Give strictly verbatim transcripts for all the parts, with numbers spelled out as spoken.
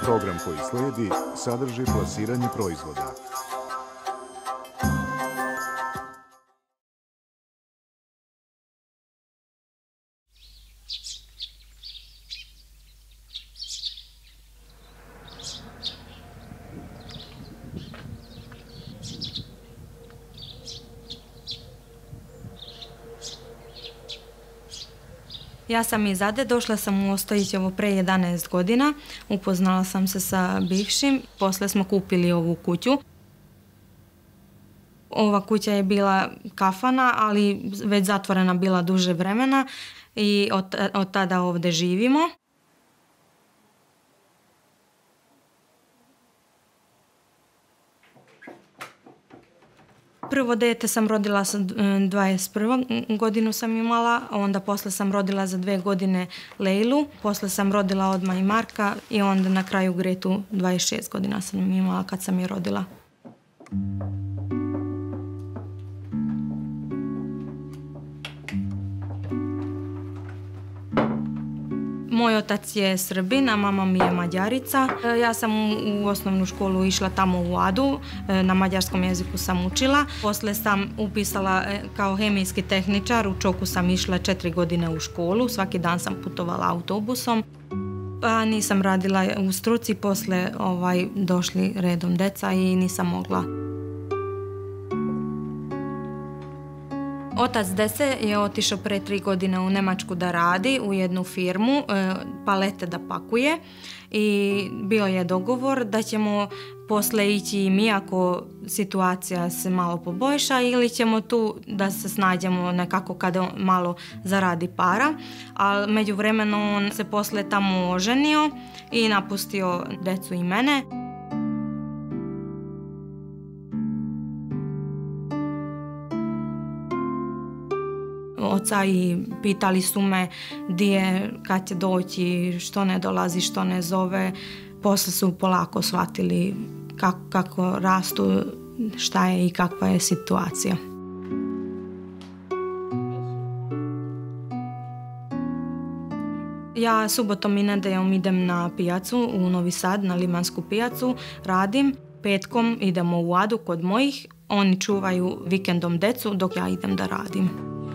Program koji slijedi sadrži plasiranje proizvoda. Ja sam iz Ade, došla sam u Ostojićevo pre jedanaest godina, upoznala sam se sa bivšim, posle smo kupili ovu kuću. Ova kuća je bila kafana, ali već zatvorena bila duže vremena i od, od tada ovde živimo. Prvo dete sam rodila sa dvadeset prvom godinu sam imala, onda posle sam rodila za dve godine Lejlu, posle sam rodila odmah i Marka i onda na kraju Gretu dvadeset šest godina sam imala kad sam je rodila. Moj otac je Srbin, a mama mi je Mađarica. Ja sam u osnovnu školu išla tamo u Adu, na mađarskom jeziku sam učila. Posle sam upisala kao hemijski tehničar, u Čoku sam išla četiri godine u školu, svaki dan sam putovala autobusom. Pa nisam radila u struci, posle ovaj, došli redom deca i nisam mogla. Otac dece je otišao pre tri godine u Nemačku da radi u jednu firmu, palete da pakuje i bio je dogovor da ćemo posle ići i mi ako situacija se malo poboljša ili ćemo tu da se snađemo nekako kada malo zaradi para, ali međuvremeno on se posle tamo oženio i napustio decu i mene. Oca i pitali su me di je, kad će doći, što ne dolazi, što ne zove. Posle su polako shvatili kako, kako rastu, šta je i kakva je situacija. Ja subotom i nedeljom idem na pijacu u Novi Sad, na Limansku pijacu, radim. Petkom idemo u Adu kod mojih, oni čuvaju vikendom decu dok ja idem da radim.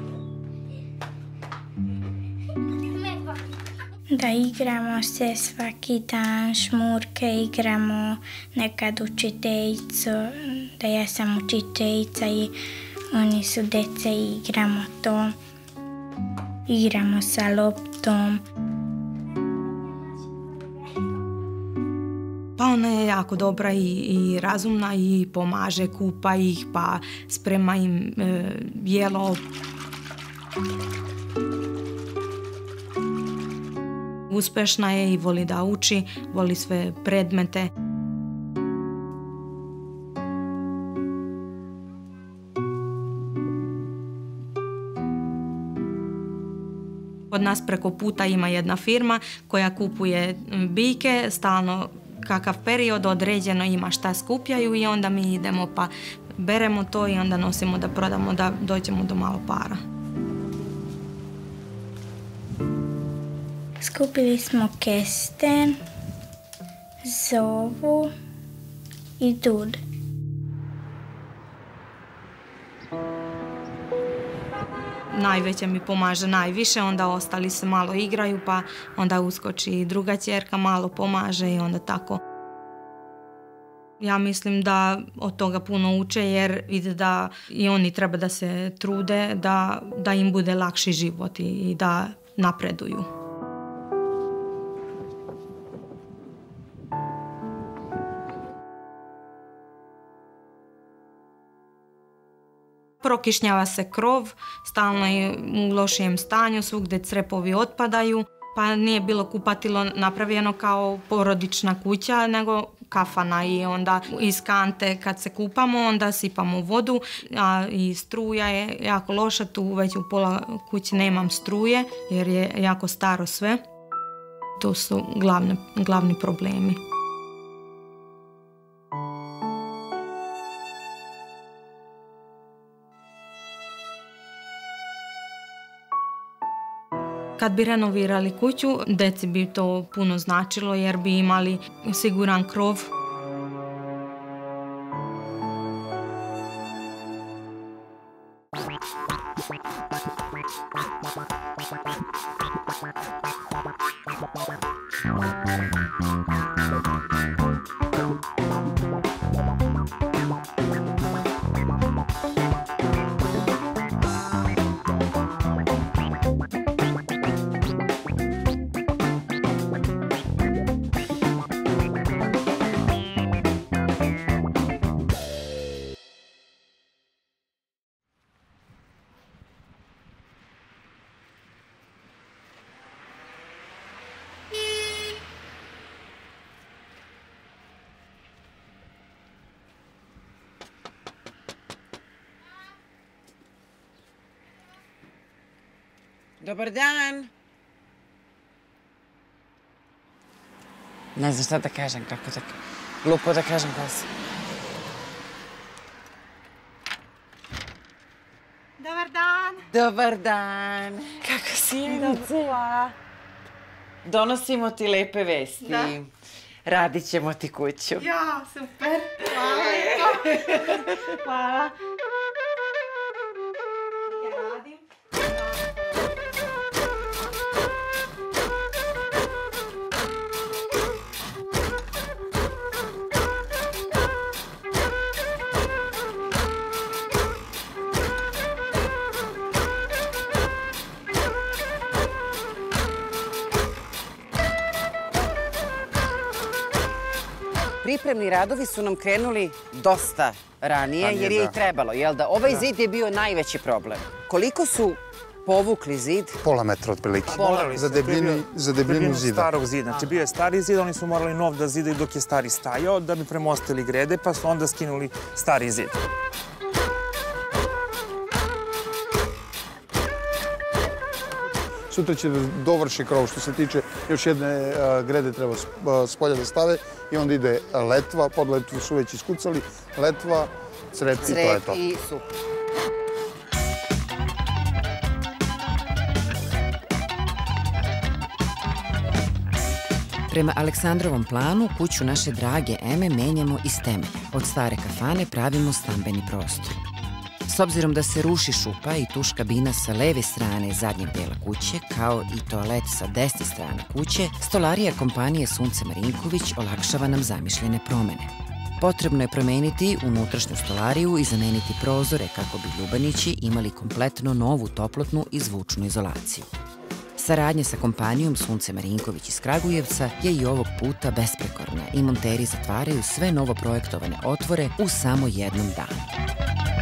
Da igramo se svaki dan, šmurke igramo, nekad učiteljicu, da ja sam učiteljica i oni su dece i igramo to. Igramo sa loptom. Pa ona je jako dobra i, i razumna i pomaže, kupa ih, pa sprema im e, jelo. Uspešna je i voli da uči, voli sve predmete. Od nas preko puta ima jedna firma koja kupuje biljke, stalno kakav period određeno ima šta skupljaju i onda mi idemo pa beremo to i onda nosimo da prodamo da dođemo do malo para. Skupili smo kesten, zovu i dud. Najveća mi pomaže najviše, onda ostali se malo igraju, pa onda uskoči i druga ćerka, malo pomaže i onda tako. Ja mislim da od toga puno uče jer vide da i oni treba da se trude, da, da im bude lakši život i, i da napreduju. Prokišnjava se krov, stalno je u lošijem stanju, svugde crepovi otpadaju, pa nije bilo kupatilo napravljeno kao porodična kuća, nego kafana i onda iz kante kad se kupamo, onda sipamo vodu, a i struja je jako loša, tu već u pola kuće nemam struje jer je jako staro sve. To su glavne, glavni problemi. Kad bi renovirali kuću, deci bi to puno značilo jer bi imali siguran krov. Dobar dan. Ne znam šta da kažem, kako da... Glupo da kažem ko si. Dobar dan. Dobar dan. Kako si, Jenice? Donosimo ti lepe vesti. Da. Radit ćemo ti kuću. Ja, super. Hvala. Hvala. Ja radim. Pripremni radovi su nam krenuli dosta ranije, jer je i trebalo, jel da? Ovaj zid je bio najveći problem. Koliko su povukli zid? Pola metra otprilike. Morali Za debljinu, za debljinu zida. Starog zida. Znači, bio je stari zid, oni su morali nov da zidaju dok je stari stajao, da bi premostili grede, pa su onda skinuli stari zid. Sutra će da dovrši krov. Što se tiče još jedne grede treba s polja da stave i onda ide letva, pod letvu su već iskucali, letva, crep i to je to. Crep i sup. Prema Aleksandrovom planu, kuću naše drage Eme menjamo iz temelja. Od stare kafane pravimo stambeni prostor. S obzirom da se ruši šupa i tuš kabina sa leve strane zadnjeg dela kuće, kao i toalet sa desne strane kuće, stolarija kompanije Sunce Marinković olakšava nam zamišljene promene. Potrebno je promeniti unutrašnju stolariju i zameniti prozore kako bi ljubanići imali kompletno novu toplotnu i zvučnu izolaciju. Saradnja sa kompanijom Sunce Marinković iz Kragujevca je i ovog puta besprekorna i monteri zatvaraju sve novoprojektovane otvore u samo jednom danu.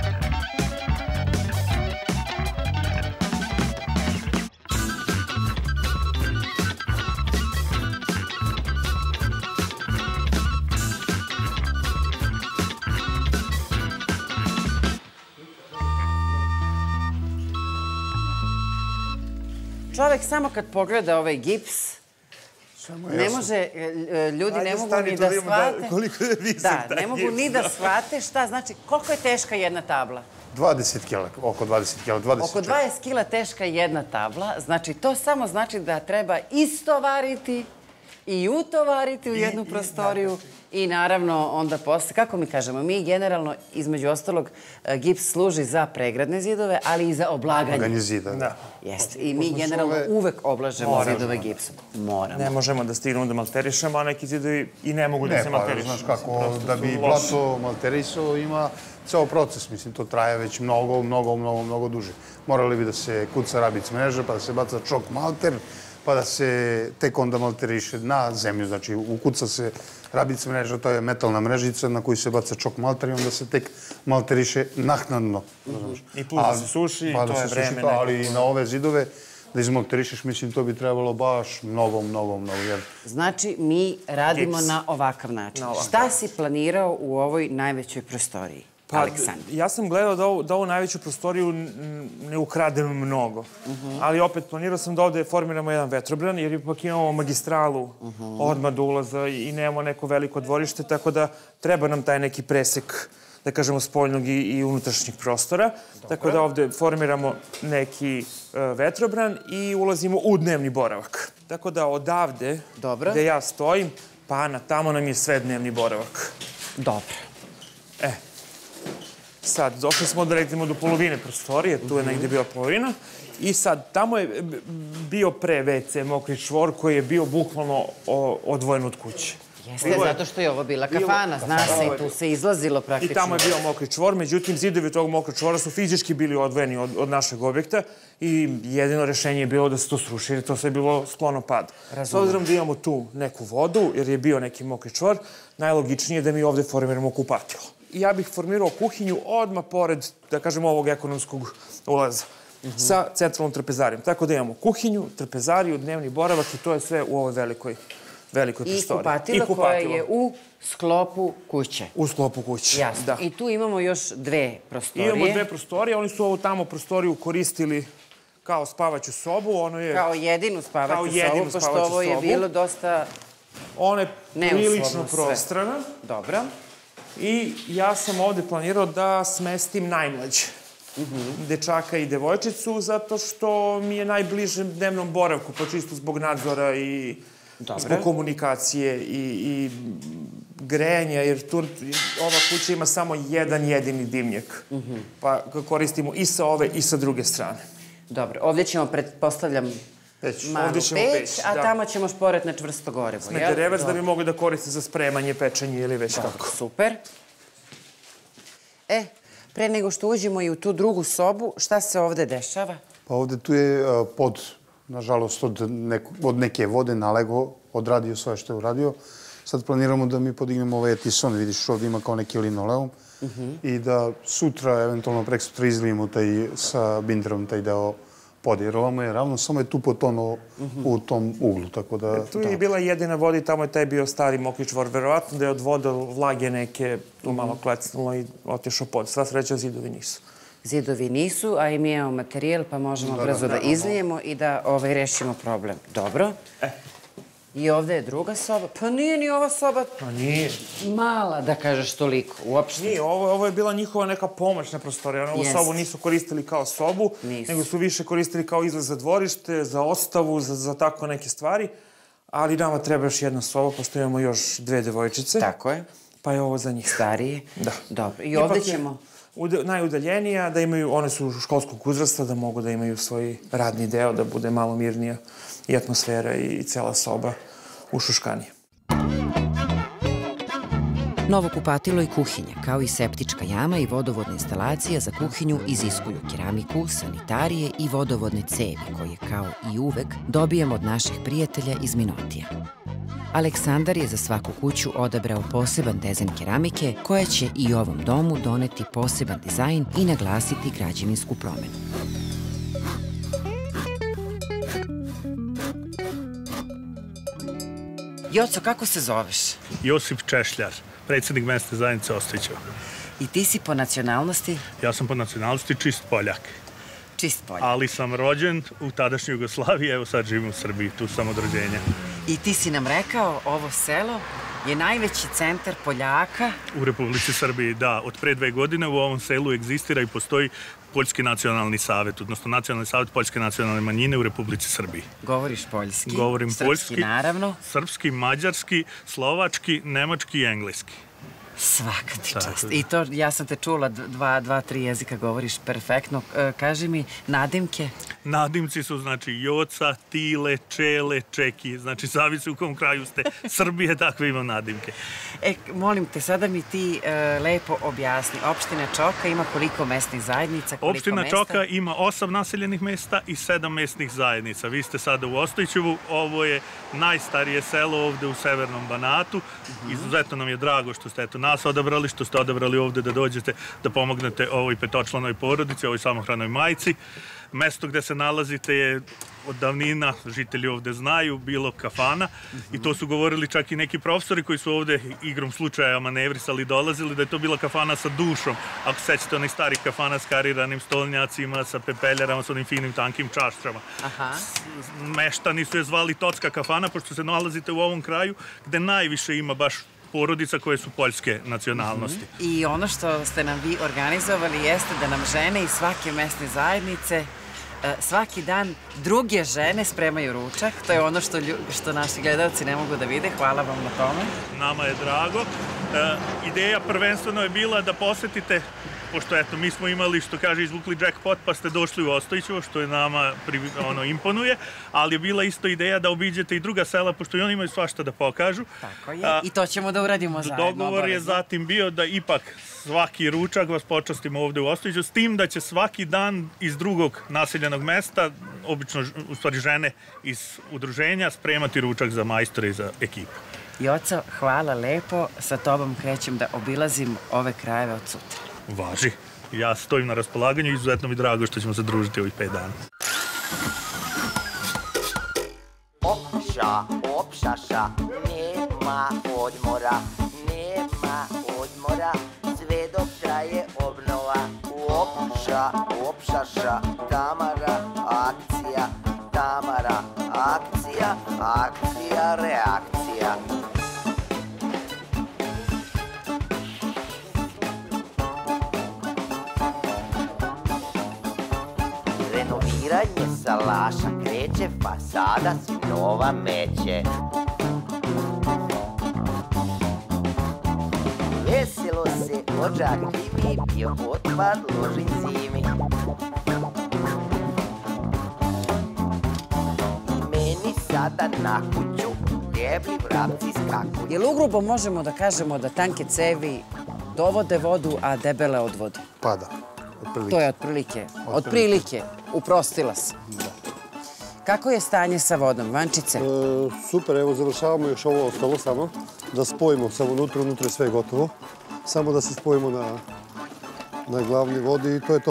Čovek samo kad pogleda ovaj gips, ne može, ljudi ne mogu ni da shvate... Koliko je visok taj gips. Da, ne mogu ni da shvate šta znači, koliko je teška jedna tabla? dvadeset kila, oko dvadeset kila, dvadeset četiri. Oko dvadeset kila teška jedna tabla, znači to samo znači da treba istovariti i utovariti u jednu prostoriju i naravno onda posle, kako mi kažemo, mi generalno između ostalog gips služi za pregradne zidove, ali i za oblaganje. Oblaganje zida, da. Jeste, i mi generalno uvek oblažemo zidove gipsom. Moramo. Ne možemo da stignemo da malterišemo, a neki zidovi i ne mogu da se malterišu. Znaš kako, da bi blato malterisao ima ceo proces, mislim, to traje već mnogo, mnogo, mnogo, mnogo duže. Morali bi da se kuca rabic mreža, pa da se baca čok malter, pa da se tek onda malteriše na zemlju. Znači, ukuca se rabic mreža, to je metalna mrežica na koju se baca čok malter i onda se tek malteriše naknadno. I plus da se suši, to je vreme. Ali i na ove zidove da izmalterišeš, mislim, to bi trebalo baš mnogo, mnogo, mnogo. Znači, mi radimo na ovakav način. Šta si planirao u ovoj najvećoj prostoriji? Aleksandar. Ja sam gledao da ovu najveću prostoriju ne ukrademo mnogo, ali opet planirao sam da ovde formiramo jedan vetrobran, jer ipak imamo magistralu odmah do ulaza i nemamo neko veliko dvorište, tako da treba nam taj neki presek da kažemo, spoljnog i unutrašnjeg prostora. Tako da ovde formiramo neki vetrobran i ulazimo u dnevni boravak. Tako da odavde, gde ja stojim, pa na tamo nam je sve dnevni boravak. Dobro. E, sad, došli smo da recimo do polovine prostorije, tu je negde bila polovina, i sad, tamo je bio pre ve ce mokri čvor koji je bio bukvalno odvojen od kuće. Jeste, zato što je ovo bila kafana, zna se, i tu se izlazilo praktično. I tamo je bio mokri čvor, međutim, zidovi tog mokri čvora su fizički bili odvojeni od našeg objekta i jedino rešenje je bilo da se to sruši, jer to sve je bilo sklono pad. S obzirom da imamo tu neku vodu, jer je bio neki mokri čvor, najlogičnije je da mi ovde formiramo kupatilo. I ja bih formirao kuhinju odmah pored, da kažemo, ovog ekonomskog ulaza sa centralnom trpezarijom. Tako da imamo kuhinju, trpezariju, dnevni boravak i to je sve u ovoj velikoj velikoj prostoriji. I kupatilo koje je u sklopu kuće. U sklopu kuće, jasno. Da. I tu imamo još dve prostorije. Imamo dve prostorije. Oni su ovu tamo prostoriju koristili kao spavaću sobu. Ono je... Kao jedinu spavaću sobu, pošto ovo je bilo dosta ona je prilično prostrana. Dobro. I ja sam ovde planirao da smestim najmlađe dečaka i devojčicu, zato što mi je najbliže dnevnom boravku, pa čisto zbog nadzora i zbog komunikacije i grejanja, jer tu ova kuća ima samo jedan jedini dimnjak. Pa koristimo i sa ove i sa druge strane. Dobro, ovdje ćemo, pretpostavljam, malu peć, a tamo ćemo šporet na čvrsto gorivo, jel? Smederevac da bi mogli da koriste za spremanje, pečenje ili već kako. Super. E, pre nego što uđemo i u tu drugu sobu, šta se ovde dešava? Pa ovde tu je pod, nažalost, od neke vode nalego, odradio sve što je uradio. Sad planiramo da mi podignemo ovaj etison, vidiš ovde ima kao neki linoleum, i da sutra, eventualno prek sutra, izlijemo taj sa binderom taj deo pod, jer ovamo je ravno, samo je tu potonuo u tom uglu, tako da... Tu je bila jedina voda i tamo je taj bio stari mokri čvor. Verovatno da je od vode vlage neke tu malo klecnulo i otišao pod. Sva sreća, zidovi nisu. Zidovi nisu, a i mi imamo materijal, pa možemo brzo da izlijemo i da rešimo problem. Dobro. I ovde je druga soba. Pa nije ni ova soba... Pa nije. Mala, da kažeš toliko, uopšte. Nije, ovo je bila njihova neka pomoćna prostorija. Ovu sobu nisu koristili kao sobu, nego su više koristili kao izlaz za dvorište, za ostavu, za tako neke stvari. Ali nama treba još jedna soba, pošto imamo još dve devojčice. Tako je. Pa je ovo za njih. Starije. Da. Dobro. I ovde ćemo... Najudaljenija, da imaju, one su školskog uzrasta, da mogu da imaju svoj radni deo, da bude malo mirnija i atmosfera i cela soba ušuškanija. Novo kupatilo i kuhinja, kao i septička jama i vodovodna instalacija za kuhinju iziskuju keramiku, sanitarije i vodovodne cevi, koje, kao i uvek, dobijemo od naših prijatelja iz Minotija. Aleksandar je za svaku kuću odabrao poseban dezen keramike, koja će i ovom domu doneti poseban dizajn i naglasiti građevinsku promenu. Joco, kako se zoveš? Josip Češljar, predsjednik mesne zajednice Ostojićevo. I ti si po nacionalnosti? Ja sam po nacionalnosti čist Poljak. Čist Poljak. Ali sam rođen u tadašnjoj Jugoslaviji, evo sad živim u Srbiji, tu sam od rođenja. I ti si nam rekao, ovo selo je najveći centar Poljaka? U Republici Srbiji, da. Od pre dve godine u ovom selu egzistira i postoji Poljski nacionalni savet, odnosno Nacionalni savet Poljske nacionalne manjine u Republici Srbiji. Govoriš poljski? Govorim poljski. Srpski, naravno? Srpski, mađarski, slovački, nemački i engleski. Svaka ti čast. I to, ja sam te čula, dva, dva, tri jezika govoriš perfektno. Kaži mi, nadimke? Nadimci su, znači, Joca, Tile, Čele, Čeki. Znači, zavisi u kom kraju ste Srbije, takve imam nadimke. E, molim te, sada mi ti lepo objasni. Opština Čoka ima koliko mesnih zajednica, koliko mesta? Opština Čoka ima osam naseljenih mesta i sedam mesnih zajednica. Vi ste sada u Ostojićevu. Ovo je najstarije selo ovde u Severnom Banatu. Izuzetno nam je drago što ste eto nas odabrali, što ste odabrali ovde da dođete da pomognete ovoj petočlanoj porodici, ovoj samohranoj majci. Mesto gde se nalazite je od davnina, žitelji ovde znaju, bilo kafana i to su govorili čak i neki profesori koji su ovde igrom slučaja manevrisali, dolazili, da je to bila kafana sa dušom. Ako sećate onaj stari kafana s kariranim stolnjacima, sa pepeljarama, sa onim finim tankim čašćama. Meštani su je zvali Tocka kafana, pošto se nalazite u ovom kraju gde najviše ima baš porodica koje su poljske nacionalnosti. I ono što ste nam vi organizovali jeste da nam žene iz svake mesne zajednice svaki dan druge žene spremaju ručak. To je ono što, što naši gledalci ne mogu da vide. Hvala vam na tome. Nama je drago. E, ideja prvenstveno je bila da posetite, pošto eto, mi smo imali, što kaže, izvukli jackpot, pa ste došli u Ostojićevo, što je nama ono, imponuje, ali je bila isto ideja da obiđete i druga sela, pošto i oni imaju svašta da pokažu. Tako je. A, I to ćemo da uradimo zajedno. Dogovor obavezno. Je zatim bio da ipak svaki ručak vas počastimo ovde u Ostojiću, s tim da će svaki dan iz drugog naseljenog mesta, obično u stvari žene iz udruženja, spremati ručak za majstore i za ekipu. Joco, hvala lepo. Sa tobom krećem da obilazim ove krajeve od sutra. Važi. Ja stojim na raspolaganju i izuzetno mi drago što ćemo se družiti ovih pet dana. Opša, opšaša, nema odmora, nema odmora, sve dok traje obnova. Opša, opšaša, Tamara, akcija, Tamara, akcija, akcija, reakcija. Renoviranje salaša kreće, fasada si nova meće. Veselo se ođak dimi, bio otpad ložin zimi. Meni sada na kuću debli vrapci skakuju. Jel ugrubo možemo da kažemo da tanke cevi dovode vodu, a debele odvode? Pa da. To je otprilike. Otprilike. Uprostila se. Kako je stanje sa vodom, Vančice? Super, evo završavamo još ovo ostalo samo. Da spojimo samo unutra, unutra je sve gotovo. Samo da se spojimo na glavni vodi i to je to.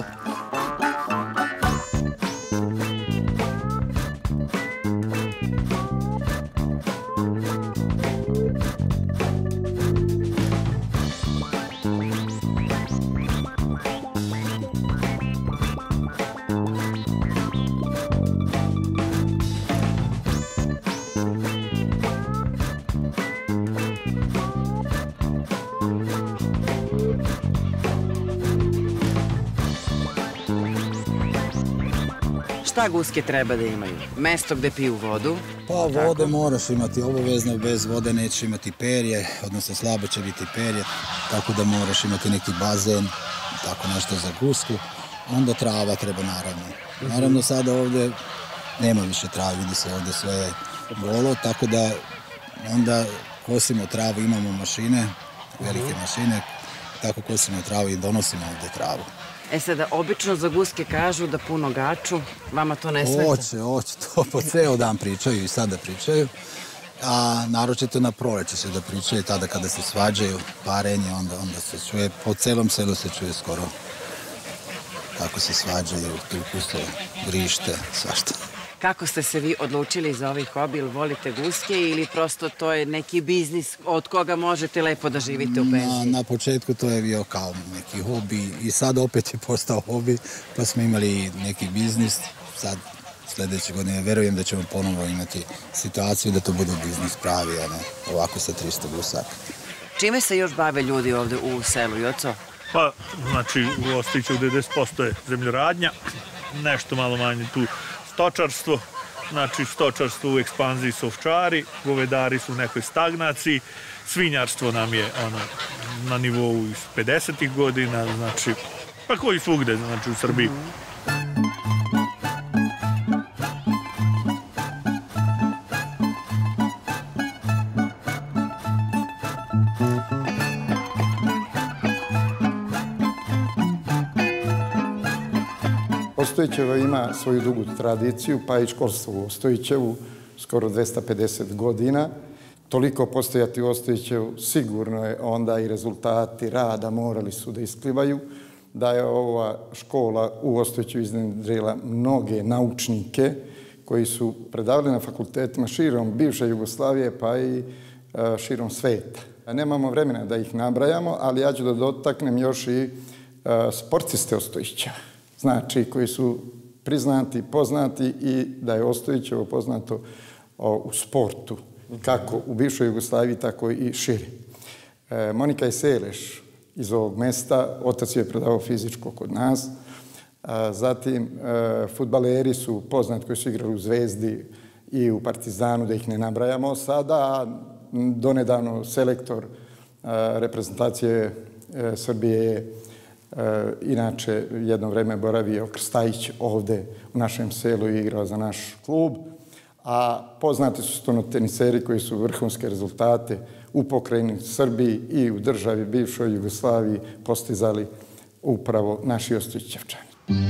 Šta guske treba da imaju? Mesto gde piju vodu? Pa vode moraš imati obavezno, bez vode nećeš imati perje, odnosno slabo će biti perje, tako da moraš imati neki bazen, tako nešto za gusku. Onda trava treba naravno. Naravno sada ovde nema više trave, vidi se ovde sve je golo, tako da onda kosimo travu, imamo mašine, velike mašine, tako kosimo travu i donosimo ovde travu. E sada, obično za guske kažu da puno gaču, vama to ne smeta? Hoće, hoće, to po ceo dan pričaju i sada pričaju, a naročito na proleće se da pričaju, tada kada se svađaju, parenje, onda, onda se čuje, po celom selu se čuje skoro kako se svađaju, tuku se, vrište, svašta. Kako ste se vi odlučili za ovaj hobi, ili volite guske ili prosto to je neki biznis od koga možete lepo da živite u penziji? Na početku to je bio kao neki hobi i sad opet je postao hobi, pa smo imali neki biznis. Sad sledeće godine verujem da ćemo ponovo imati situaciju da to bude biznis pravi, a ne ovako sa tristo gusaka. Čime se još bave ljudi ovde u selu, Joco? Pa, znači, u Ostojiću devedeset posto je zemljoradnja, nešto malo manje tu stočarstvo, znači stočarstvo u ekspanziji su ovčari, govedari su u nekoj stagnaciji, svinjarstvo nam je ono, na nivou iz pedesetih godina, znači, pa koji svugde, znači u Srbiji. Ostojićevo ima svoju dugu tradiciju, pa i školstvo u Ostojićevu, skoro dvesta pedeset godina. Toliko postojati u Ostojićevu sigurno je onda i rezultati rada morali su da isplivaju, da je ova škola u Ostojićevu iznedrila mnoge naučnike koji su predavali na fakultetima širom bivše Jugoslavije pa i širom sveta. Nemamo vremena da ih nabrajamo, ali ja ću da dotaknem još i sportiste Ostojića. Znači, koji su priznati, poznati i da je Ostojićevo poznato u sportu, kako u bivšoj Jugoslaviji, tako i šire. Monika je Seleš iz ovog mesta, otac je predavao fizičko kod nas. Zatim, fudbaleri su poznati koji su igrali u Zvezdi i u Partizanu, da ih ne nabrajamo sada. Donedavno selektor reprezentacije Srbije je inače jedno vreme boravio Krstajić ovde u našem selu i igrao za naš klub. A poznati su stonoteniseri koji su vrhunske rezultate u pokrajini Srbiji i u državi bivšoj Jugoslaviji postizali upravo naši Ostojićevčani.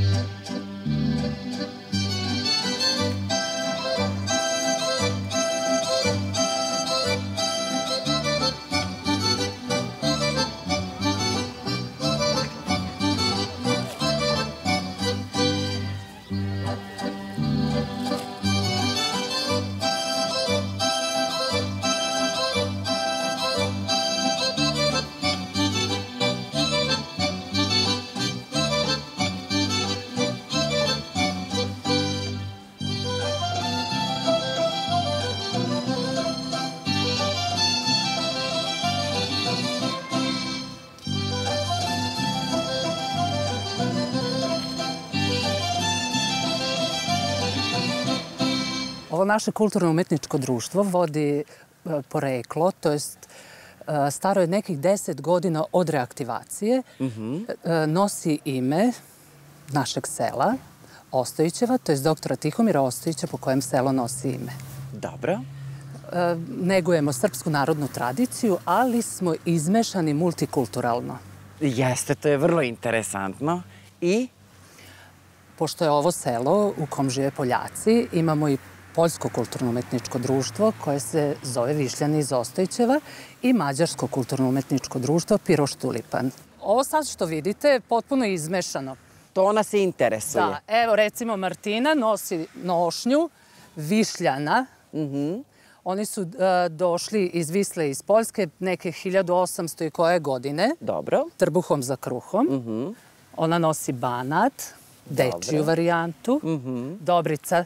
Ovo naše kulturno-umetničko društvo vodi poreklo, to jest staro je nekih deset godina od reaktivacije, nosi ime našeg sela, Ostojićeva, to jest doktora Tihomira Ostojića, po kojem selo nosi ime. Dobro. Negujemo srpsku narodnu tradiciju, ali smo izmešani multikulturalno. Jeste, to je vrlo interesantno. I? Pošto je ovo selo u kom žive Poljaci, imamo i Poljsko kulturno-umetničko društvo koje se zove Višljani iz Ostojićeva i Mađarsko kulturno-umetničko društvo Piroš Tulipan. Ovo sad što vidite je potpuno izmešano. To nas i interesuje. Da, evo recimo Martina nosi nošnju Višljana. Oni su došli iz Visle iz Poljske neke hiljadu osamsto i koje godine. Dobro. Trbuhom za kruhom. Ona nosi banat, dečiju varijantu. Dobrica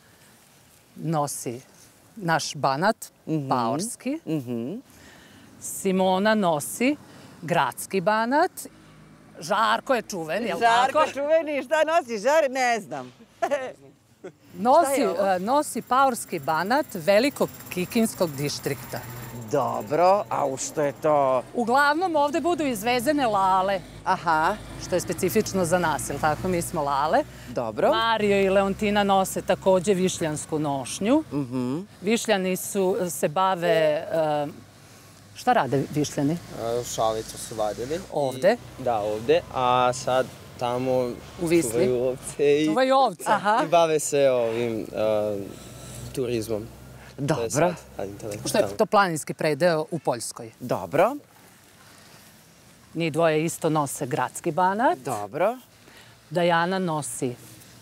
nosi naš banat, paorski. Simona nosi gradski banat. Žarko je čuven, je li tako? Žarko čuveni, šta nosi Žar? Ne znam. Nosi paorski banat velikog kikinskog dištrikta. Dobro, a u što je to? Uglavnom ovde budu izvezene lale. Aha. Što je specifično za nas, jel tako? Mi smo lale. Dobro. Mario i Leontina nose takođe višljansku nošnju. Višljani se bave... Šta rade Višljani? Šalicu su vadili. Ovde? Da, ovde. A sad tamo čuvaju ovce. Čuvaju ovce? I bave se ovim turizmom. Dobro. Što je to planinski predeo u Poljskoj. Dobro. Njih dvoje isto nose gradski banat. Dobro. Dajana nosi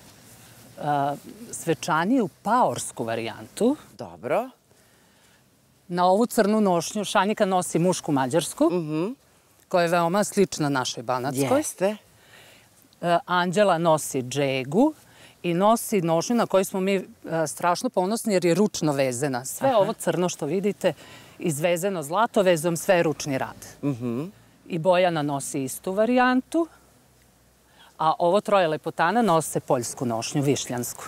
svečaniju paorsku varijantu. Dobro. Na ovu crnu nošnju Šanjika nosi mušku mađarsku, koja je veoma slična našoj banatskoj. Jeste. Anđela nosi džegu i nosi nošnju na koju smo mi strašno ponosni jer je ručno vezena. Sve ovo crno što vidite izvezeno zlatovezom, sve je ručni rad. I Bojana nosi istu varijantu, a ovo troje lepotana nose poljsku nošnju, višljansku.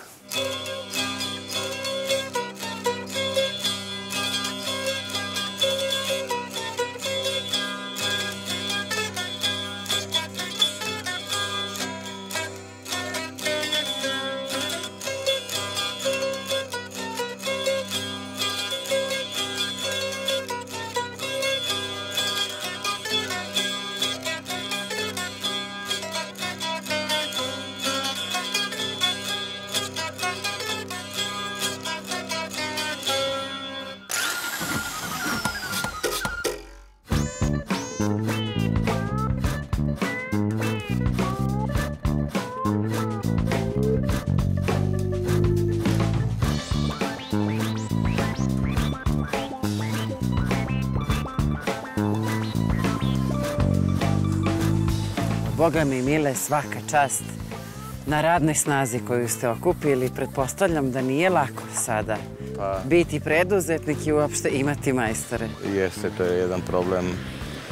Boga mi mile, svaka čast na radnoj snazi koju ste okupili. Pretpostavljam da nije lako sada biti preduzetnik i uopšte imati majstore. Jeste, to je jedan problem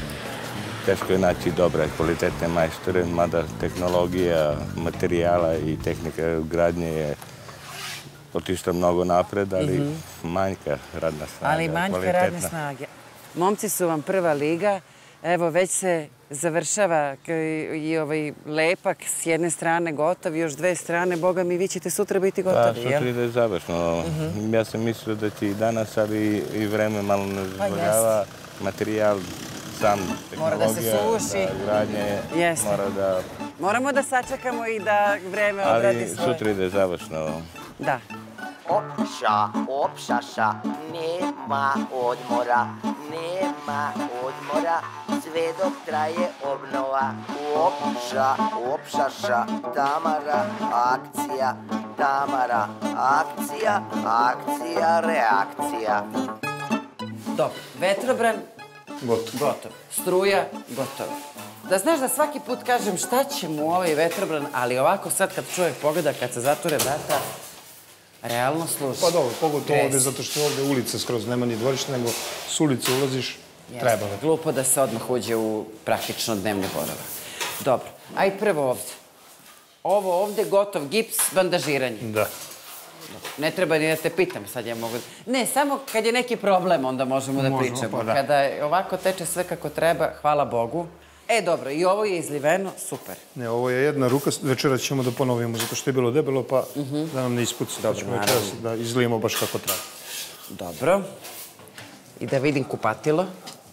teško je naći dobre, kvalitetne majstore, mada tehnologija, materijala i tehnika gradnje je otišla mnogo napred, ali manjka radna snaga. Ali manjka radne snage. Momci su vam prva liga. Evo, već se završava i ovaj lepak s jedne strane gotov, još dve strane. Boga mi, vi ćete sutra biti gotovi, jel? Pa, sutra ide završno. Ja sam mislio da će i danas, ali i vreme malo ne dozvoljava. Materijal, sam tehnologija, gradnje, mora da... Moramo da sačekamo i da vreme odradi svoje. Ali sutra ide završno. Da. Opša, opšaša, nema odmora, nema odmora, sve dok traje obnova. Opša, opšaša, Tamara, akcija, Tamara, akcija, akcija, reakcija. Dobro, vetrobran, gotov. Struja, gotov. Da znaš da svaki put kažem šta će mu ovaj vetrobran, ali ovako sad kad čovjek pogleda, kad se zatvore vrata, realno služi. Pa dobro, pogotovo ovdje, zato što je ovdje ulica skroz, nema ni dvorište, nego s ulice ulaziš, treba. Glupo da se odmah uđe u praktično dnevni boravak. Dobro, ajde prvo ovdje. Ovo ovdje gotov gips, bandažiranje. Da. Ne treba ni da te pitam, sad ja mogu... Ne, samo kad je neki problem, onda možemo da pričamo. Kada ovako teče sve kako treba, hvala Bogu. E, dobro, i ovo je izliveno, super. Ne, ovo je jedna ruka, večera ćemo da ponovimo, zato što je bilo debelo, pa da nam ne ispuci. Dobro, naravno. Da izlijemo baš kako treba. Dobro. I da vidim kupatilo.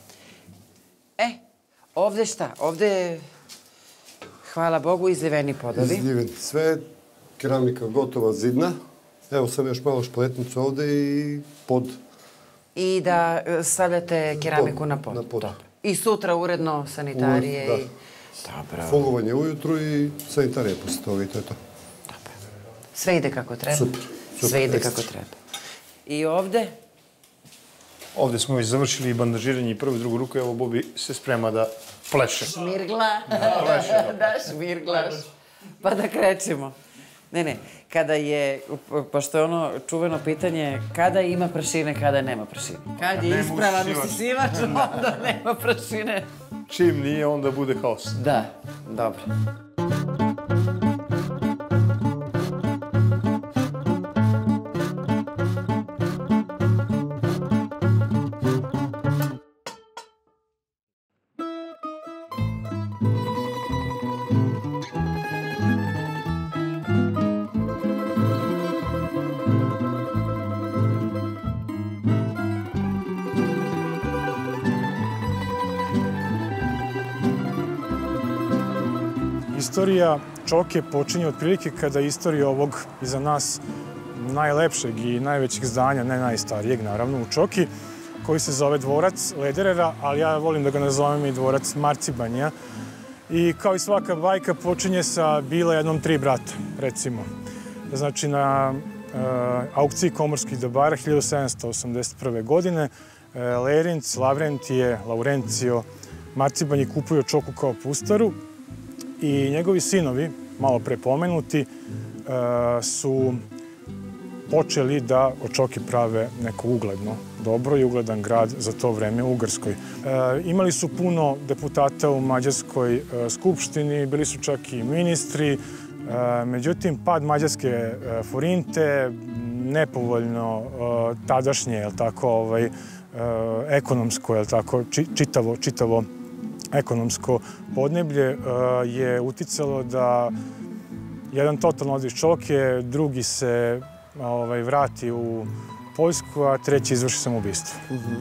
E, ovdje šta? Ovdje je, hvala Bogu, izliveni podovi. Izliveni. Sve keramika gotova, zidna. Evo sam još malo špletnicu ovdje i pod. I da stavljate keramiku na pod. Na pod. I sutra uredno sanitarije i... Dobro. Fogovanje ujutru i sanitarije posle toga i to je to. Dobro. Sve ide kako treba? Super. Sve ide kako treba. I ovdje? Ovdje smo već završili i bandažiranje i prvu i drugu ruku. Evo, Bobi se sprema da pleše. Šmirgla. Da, šmirglaš. Pa da krećemo. Ne, ne, kada je, pošto je ono čuveno pitanje, kada ima prašine, kada nema prašine. Kad je ispravan usisivač, onda nema prašine. Čim nije, onda bude haos. Da, dobro. Istorija Čoke počinje otprilike kada istorija ovog iza nas najlepšeg i najvećeg zdanja, ne najstarijeg naravno, u Čoki, koji se zove dvorac Lederera, ali ja volim da ga nazovem i dvorac Marcibanja. I kao i svaka bajka počinje sa bila jednom tri brata, recimo. Znači na aukciji komorskih dobara hiljadu sedamsto osamdeset prve. godine Lerinc, Lavrentije, Laurencio, Marcibanji kupuju Čoku kao pustaru i njegovi sinovi, malo pre pomenuti, su počeli da od Čoke prave neko ugledno dobro i ugledan grad za to vreme u Ugarskoj. Imali su puno deputata u Mađarskoj skupštini, bili su čak i ministri, međutim, pad mađarske forinte, nepovoljno tadašnje, ekonomsko, čitavo ekonomsko podneblje je uticalo da jedan totalno ode iz Čoke, drugi se vrati u Poljsku, a treći izvrši samoubistvo.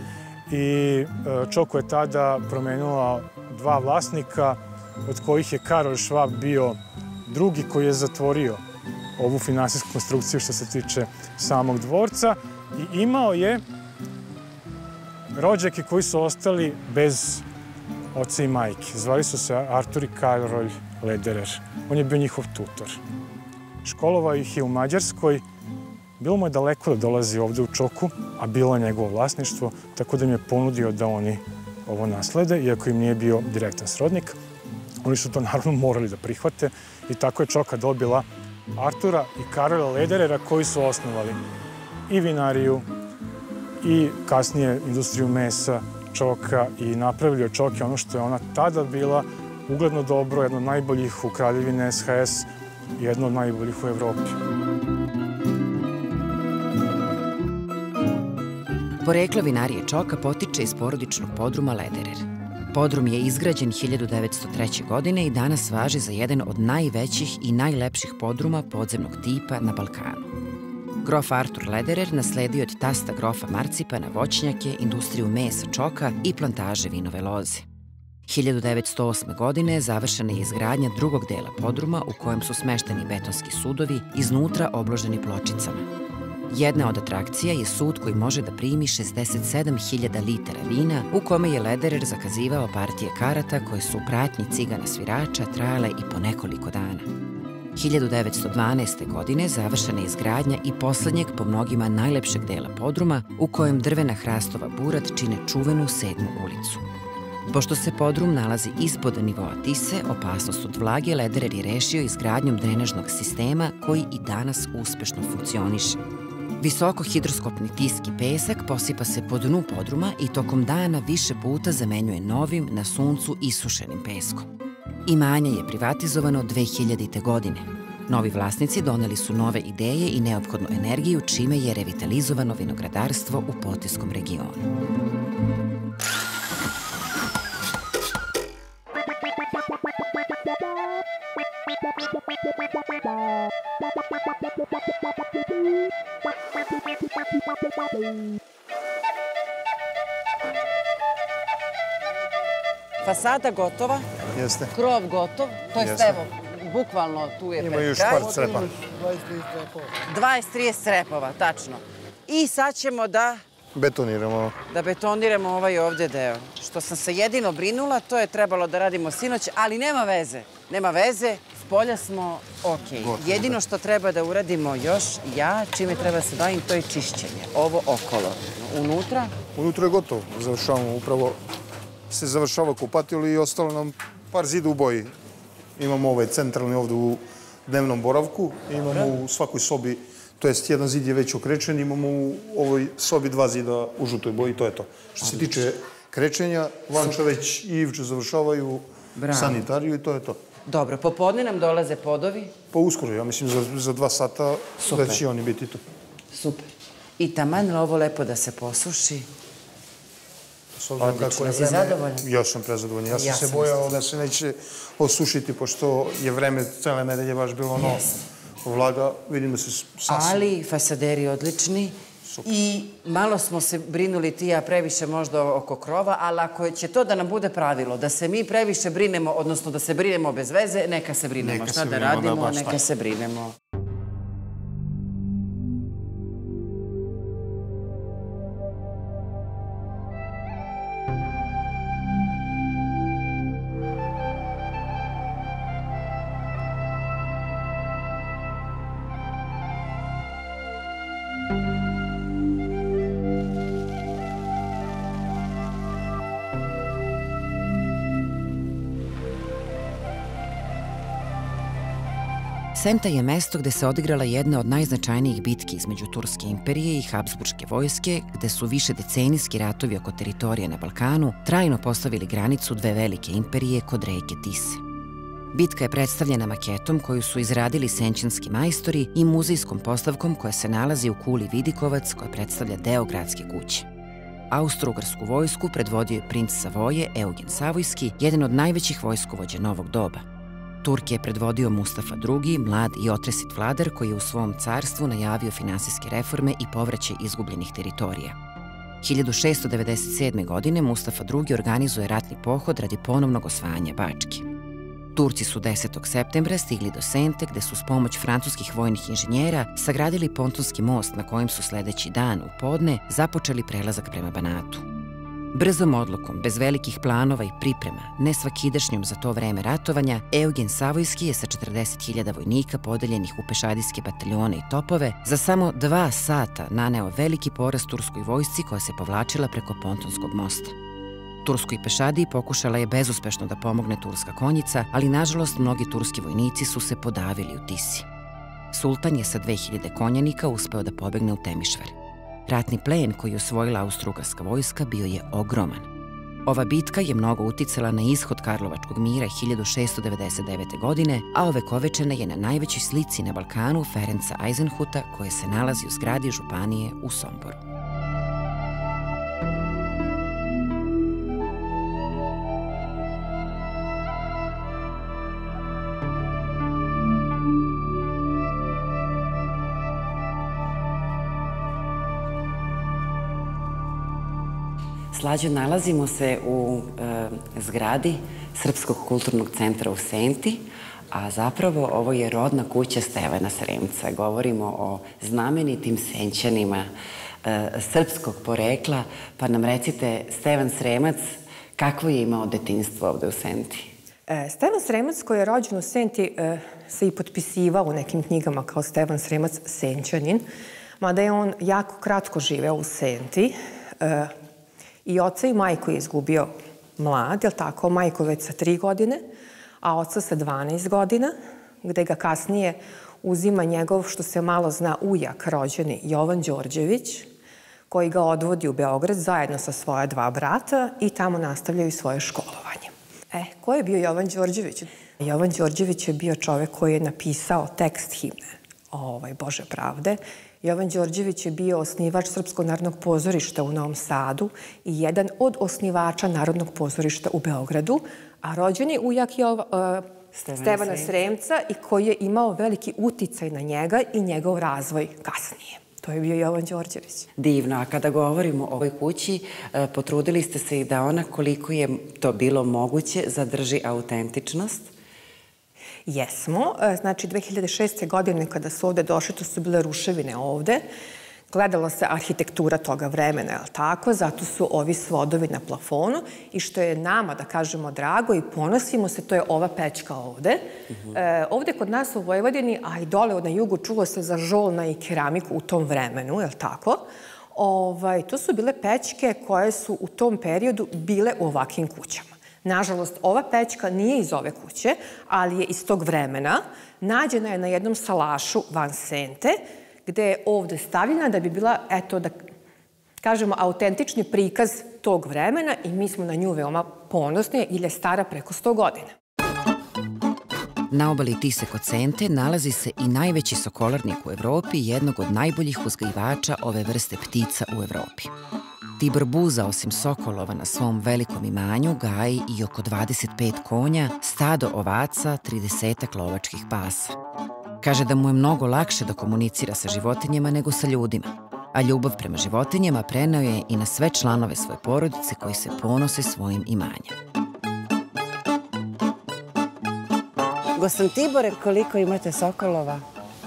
I Čoku je tada promenila dva vlasnika, od kojih je Karol Švab bio drugi koji je zatvorio ovu finansijsku konstrukciju što se tiče samog dvorca i imao je rođake koji su ostali bez oca i majke. Zvali su se Artur i Karol Lederer. On je bio njihov tutor. Školovao ih je u Mađarskoj. Bilo mu je daleko da dolazi ovde u Čoku, a bilo je njegovo vlasništvo, tako da im je ponudio da oni ovo naslede, iako im nije bio direktan srodnik. Oni su to naravno morali da prihvate i tako je Čoka dobila Artura i Karola Lederera koji su osnovali i vinariju i kasnije industriju mesa, Čoka i napravili od Čoke ono što je ona tada bila, ugledno dobro, jedno od najboljih u Kraljevini S H S i jedno od najboljih u Evropi. Poreklo vinarije Čoka potiče iz porodičnog podruma Lederer. Podrum je izgrađen hiljadu devetsto treće. godine i danas važi za jedan od najvećih i najlepših podruma podzemnog tipa na Balkanu. Grof Artur Lederer nasledio od tasta grofa Marcipana voćnjake, industriju mesa Čoka i plantaže vinove loze. hiljadu devetsto osme. godine završena je izgradnja drugog dela podruma u kojem su smešteni betonski sudovi iznutra obloženi pločicama. Jedna od atrakcija je sud koji može da primi šezdeset sedam hiljada litara vina u kome je Lederer zakazivao partije karata koje su u pratnji cigana svirača trajale i po nekoliko dana. hiljadu devetsto dvanaeste. godine završena je izgradnja i poslednjeg po mnogima najlepšeg dela podruma u kojem drvena hrastova burat čine čuvenu sedmu ulicu. Pošto se podrum nalazi ispod nivoa Tise, opasnost od vlage Lederer je rešio izgradnjom drenažnog sistema koji i danas uspešno funkcioniše. Visoko hidroskopni tiski pesak posipa se po dnu podruma i tokom dana više puta zamenjuje novim, na suncu isušenim peskom. Imanje je privatizovano dve hiljadite. godine. Novi vlasnici doneli su nove ideje i neophodnu energiju, čime je revitalizovano vinogradarstvo u Potijskom regionu. Fasada gotova, Jeste. krov gotov, to je Jeste. evo, bukvalno tu je Ima pred još kraj. par crepa. dvadeset trideset crepova, tačno. I sad ćemo da, Betoniramo. da betoniramo ovaj ovde deo. Što sam se jedino brinula, to je trebalo da radimo sinoć, ali nema veze. Nema veze, s polja smo okej. Jedino što treba da uradimo još, ja, čime treba se bavim, to je čišćenje. Ovo okolo. Unutra? Unutra je gotovo. Završavamo upravo, se završava kupatilo i ostalo nam par zida u boji. Imamo ovaj centralni ovde u dnevnom boravku, imamo u svakoj sobi, to jest jedan zid je već okrečen, imamo u ovoj sobi dva zida u žutoj boji, to je to. Što se tiče krečenja, Vanča već i Ivče završavaju sanitariju i to je to. Dobro, popodne nam dolaze podovi. Pa uskoro, ja mislim za, za dva sata da će oni biti tu. Super. I taman ovo lepo da se posuši. Odlično, jesi zadovoljan? Ja sam prezadovoljan. Ja sam Ja se sam bojao da se neće osušiti, pošto je vreme cele nedelje baš bilo ono vlaga. Vidim da se sasvim... Ali fasaderi odlični. I malo smo se brinuli ti ja previše možda oko krova, ali ako će to da nam bude pravilo, da se mi previše brinemo, odnosno da se brinemo bez veze, neka se brinemo. Šta da radimo, neka se brinemo. Senta je mesto gde se odigrala jedna od najznačajnijih bitki između Turske imperije i Habsburške vojske, gde su više decenijski ratovi oko teritorije na Balkanu trajno postavili granicu dve velike imperije kod reke Tise. Bitka je predstavljena maketom koju su izradili senčanski majstori i muzejskom postavkom koja se nalazi u kuli Vidikovac koja predstavlja deo gradske kuće. Austro-ugarsku vojsku predvodio je princ Savoje Eugen Savojski, jedan od najvećih vojskovođa novog doba. Turke je predvodio Mustafa drugi, mlad i otresit vladar koji je u svom carstvu najavio finansijske reforme i povraćaj izgubljenih teritorija. hiljadu šeststo devedeset sedme. godine Mustafa drugi organizuje ratni pohod radi ponovnog osvajanja Bačke. Turci su desetog septembra stigli do Sente gde su s pomoć francuskih vojnih inženjera sagradili pontonski most na kojem su sledeći dan u podne započeli prelazak prema Banatu. Brzom odlukom, bez velikih planova i priprema, ne svakidašnjom za to vreme ratovanja, Eugen Savojski je sa četrdeset hiljada vojnika podeljenih u pešadijske bataljone i topove za samo dva sata naneo veliki poraz turskoj vojsci koja se povlačila preko pontonskog mosta. Turskoj pešadiji pokušala je bezuspešno da pomogne turska konjica, ali nažalost mnogi turski vojnici su se podavili u Tisi. Sultan je sa dve hiljade konjanika uspeo da pobegne u Temišvar. Ratni plen koji je osvojila austro-ugarska vojska bio je ogroman. Ova bitka je mnogo uticala na ishod Karlovačkog mira hiljadu šeststo devedeset devete. godine, a ovekovečena je na najvećoj slici na Balkanu Ferenca Eisenhuta, koje se nalazi u zgradi Županije u Somboru. Slađo, nalazimo se u e, zgradi Srpskog kulturnog centra u Senti, a zapravo ovo je rodna kuća Stevana Sremca. Govorimo o znamenitim Senćanima e, srpskog porekla, pa nam recite, Stevan Sremac, kakvo je imao detinjstvo ovde u Senti? E, Stevan Sremac, koji je rođen u Senti, e, se i potpisivao u nekim knjigama kao Stevan Sremac Senćanin, mada je on jako kratko živeo u Senti. E, I oca i majku je izgubio mlad, jel tako, majku već sa tri godine, a oca sa dvanaest godina, gde ga kasnije uzima njegov, što se malo zna, ujak rođeni Jovan Đorđević, koji ga odvodi u Beograd zajedno sa svoja dva brata i tamo nastavljaju svoje školovanje. E, ko je bio Jovan Đorđević? Jovan Đorđević je bio čovek koji je napisao tekst himne ovaj, Bože pravde. Jovan Đorđević je bio osnivač Srpskog narodnog pozorišta u Novom Sadu i jedan od osnivača Narodnog pozorišta u Beogradu, a rođeni ujak je uh, Stevana Sremca i koji je imao veliki uticaj na njega i njegov razvoj kasnije. To je bio Jovan Đorđević. Divno, a kada govorimo o ovoj kući, potrudili ste se i da ona, koliko je to bilo moguće, zadrži autentičnost? Jesmo. Znači, dve hiljade šeste. godine kada su ovde došli, to su bile ruševine ovde. Gledala se arhitektura toga vremena, je li tako? Zato su ovi svodovi na plafonu i što je nama, da kažemo, drago i ponosimo se, to je ova pećka ovde. E, ovde kod nas u Vojvodini, a i dole na jugu, čulo se za žolna i keramiku u tom vremenu, je li tako? Ovaj, to su bile pećke koje su u tom periodu bile u ovakvim kućama. Nažalost, ova pećka nije iz ove kuće, ali je iz tog vremena. Nađena je na jednom salašu van Sente, gde je ovde stavljena da bi bila, eto, da kažemo, autentični prikaz tog vremena i mi smo na nju veoma ponosni jer je stara preko sto godina. Na obali Tise kod Sente nalazi se i najveći sokolarnik u Evropi i jednog od najboljih uzgajivača ove vrste ptica u Evropi. Tibor Buza, osim sokolova na svom velikom imanju, gaji i oko dvadeset pet konja, stado ovaca, tridesetak lovačkih pasa. Kaže da mu je mnogo lakše da komunicira sa životinjama nego sa ljudima, a ljubav prema životinjama preneo je i na sve članove svoje porodice koji se ponose svojim imanjem. Gospodin Tibore, koliko imate sokolova?